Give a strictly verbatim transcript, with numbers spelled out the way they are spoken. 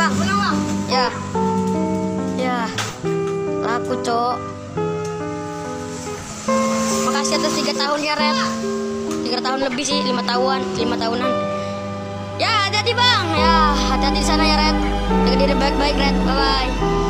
bang. Ya. Ya. Laku cok. Makasih atas tiga tahun ya Red. Tiga tahun lebih sih, lima tahunan, lima tahunan. Ya hati-hati bang. Ya hati-hati di sana ya Red. Jaga diri baik-baik Red. Bye bye.